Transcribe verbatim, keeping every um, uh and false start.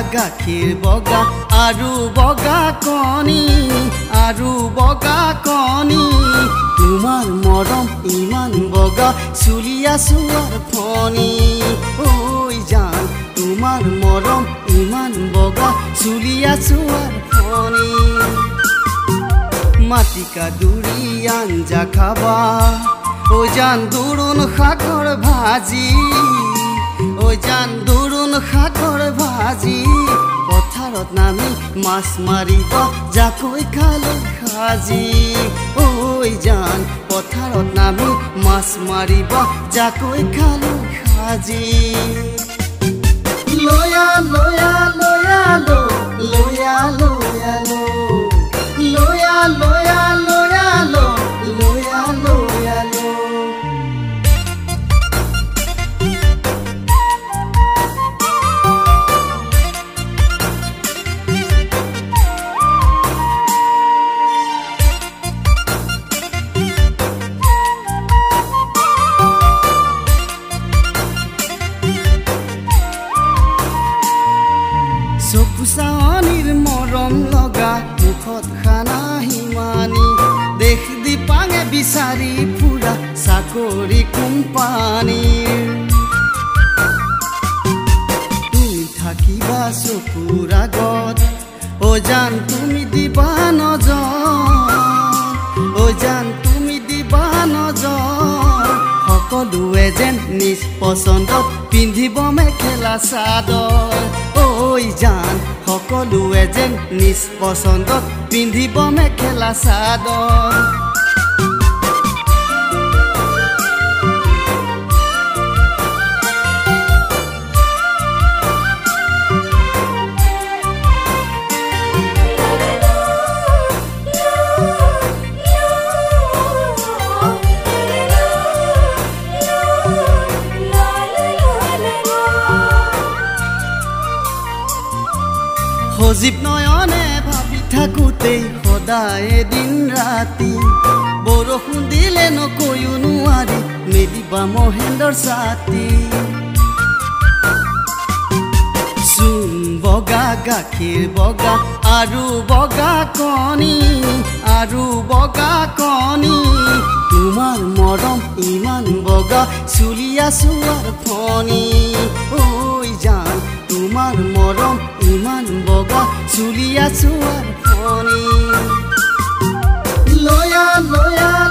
গাখীৰ বগা আৰু বগা কণী আৰু বগা কণী তোমাৰ মৰম ইমান বগা চুলিয়া চোৱাৰ ফণী ঐ জান তোমাৰ মৰম ইমান বগা চুলিয়া চোৱাৰ ফণী মাটিকা দুৰি আঞ্জা খাবা ঐ জান দুৰুণ শাকৰ ভাজি ঐ জান দুৰুণ শাকৰ ভাজি পথাৰত নামি মাছ মাৰিব জাকৈ খালৈ সাজি ঐ জান পথাৰত নামি মাছ মাৰিব জাকৈ খালৈ সাজি লয়া লয়া লয়া লো লয়া লয়া লো লয়া লয়া লয়া লো লয়া লয়া লো চকুচানিৰ মৰম লগা মুখত খানা হিমানি দেশ দীপাঙে বিচাৰি ফুৰা চাকৰি কোম্পানীৰ তুমি থাকিবা চকুৰ আগত ও জান তুমি দিবা নজৰ ও জান তুমি দিবা নজৰ সকলোৱে যেন নিজ পচন্দত পিন্ধিব মেখেলা চাদৰ ঐ জান সকলোৱে যেন নিজ পচন্দত পিন্ধিব মেখেলা চাদৰ সজীৱ নয়নে ভাবি থাকোঁতেই সদায় দিন ৰাতি বৰষুণ দিলে নকৈও নোৱাৰি মেলিবা মহেন্দ্ৰৰ ছাতি চূণ বগা গাখীৰ বগা আৰু বগা কণী আৰু বগা কণী তোমাৰ মৰম ইমান বগা চুলিয়া চোৱাৰ ফণী ঐ জান তোমাৰ মৰম ইমান বগা চুলিয়া চোৱাৰ ফণী লয়া লয়া